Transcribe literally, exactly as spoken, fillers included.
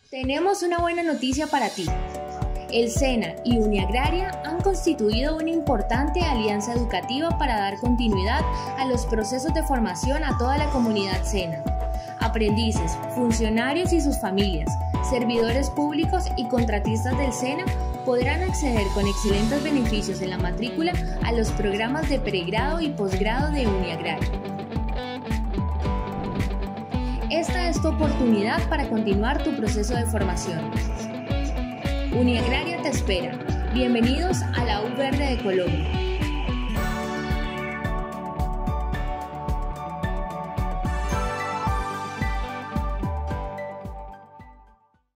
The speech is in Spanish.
Tenemos una buena noticia para ti. El SENA y Uniagraria han constituido una importante alianza educativa para dar continuidad a los procesos de formación a toda la comunidad SENA. Aprendices, funcionarios y sus familias, servidores públicos y contratistas del SENA podrán acceder con excelentes beneficios en la matrícula a los programas de pregrado y posgrado de Uniagraria. Esta es tu oportunidad para continuar tu proceso de formación. Uniagraria te espera. Bienvenidos a la U Verde de Colombia.